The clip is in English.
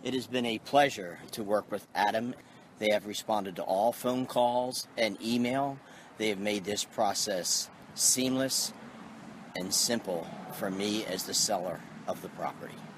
It has been a pleasure to work with Adam. They have responded to all phone calls and email. They have made this process seamless and simple for me as the seller of the property.